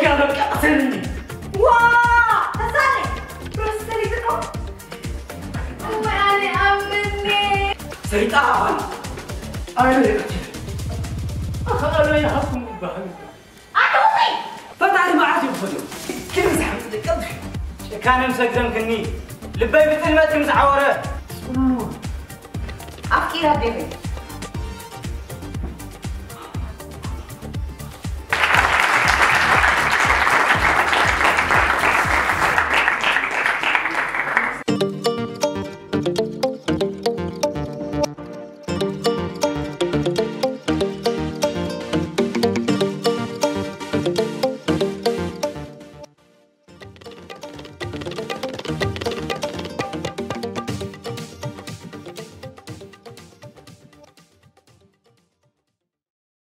يا رب قتلني واه تسالي برسلي بكم وأنا أمني سيطان أنا لك أنا يا حكم بحر أعطوني فتعالي ما عاد يفضل كل مسحب تقضي كان مسكزم كني لبي بتلمت مسعوره أفكير هبيبي